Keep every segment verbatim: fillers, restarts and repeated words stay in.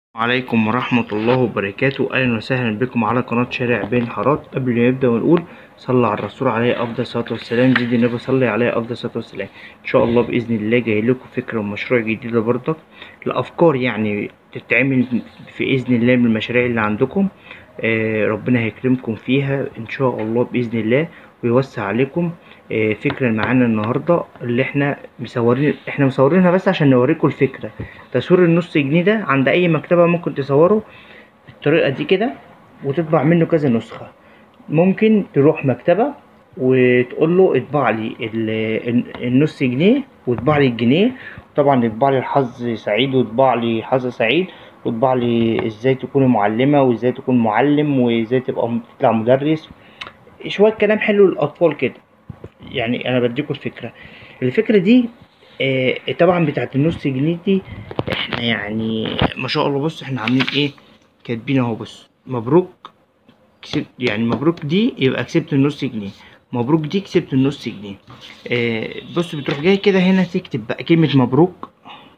عليكم ورحمة الله وبركاته. أهلا وسهلا بكم على قناة شارع بين حارات. قبل ما نبدأ ونقول صلى على الرسول عليه أفضل الصلاة والسلام، زيد النبي صلي عليه أفضل الصلاة والسلام. إن شاء الله بإذن الله جاي لكم فكرة ومشروع جديدة برضك الأفكار يعني تتعمل في إذن الله من المشاريع اللي عندكم. آه ربنا هيكرمكم فيها إن شاء الله بإذن الله ويوسع عليكم. آه فكرة معانا النهاردة اللي احنا مصورين احنا مصورينها بس عشان نوريكم الفكرة. تصوير النص جنيه ده عند اي مكتبة ممكن تصوره بالطريقة دي كده وتطبع منه كذا نسخة. ممكن تروح مكتبة وتقول له اطبع لي النص جنيه واطبع لي الجنيه، طبعا اطبع لي الحظ سعيد واطبع لي حظ سعيد واطبع لي ازاي تكوني معلمة وازاي تكون معلم وازاي تبقى تطلع مدرس، شوية كلام حلو للأطفال كده. يعني انا بديكم الفكرة الفكرة دي آه طبعا بتاعت النص جنيه دي احنا يعني ما شاء الله. بص احنا عاملين ايه، كاتبين اهو. بص مبروك كسبت، يعني مبروك دي يبقى كسبت النص جنيه، مبروك دي كسبت النص جنيه. آه بص بتروح جاي كده هنا تكتب بقى كلمة مبروك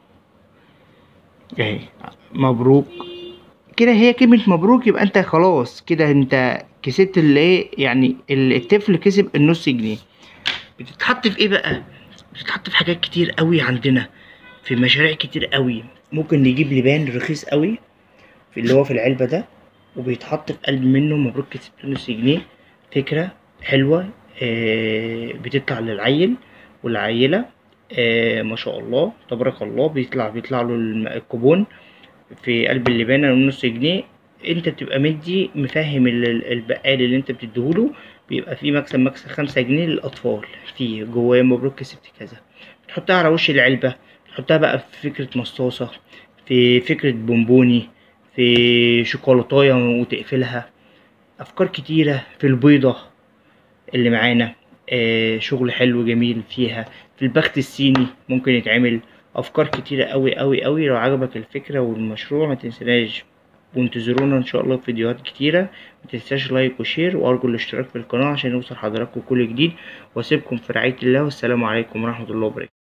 اهي، مبروك كده. هي كلمة مبروك يبقى انت خلاص كده انت كسبت اللي ايه، يعني الطفل كسب النص جنيه. بتتحط في ايه بقى؟ بتتحط في حاجات كتير قوي عندنا، في مشاريع كتير قوي. ممكن نجيب لبان رخيص قوي في اللي هو في العلبة ده وبيتحط في قلب منه مبروك كسبت نص جنيه. فكرة حلوة آه بتطلع للعيل والعيلة آه ما شاء الله تبارك الله، بيطلع بيطلع له الكوبون في قلب اللبانة نص جنيه. انت بتبقى مدي مفهم البقال اللي انت بتديهوله بيبقى فيه مكسب مكسب خمسة جنيه للأطفال، فيه جواه مبروك كسبت كذا. بتحطها على وش العلبة، بتحطها بقى في فكرة مصاصة، في فكرة بونبوني، في شوكولاتاية وتقفلها. أفكار كتيرة في البيضة اللي معانا آه شغل حلو جميل فيها. في البخت الصيني ممكن يتعمل أفكار كتيرة أوي أوي أوي. لو عجبك الفكرة والمشروع ما تنسناش وانتظرونا ان شاء الله في فيديوهات كتيرة. متنساش لايك وشير وارجو الاشتراك في القناة عشان يوصل حضراتكم كل جديد، واسيبكم في رعاية الله والسلام عليكم ورحمة الله وبركاته.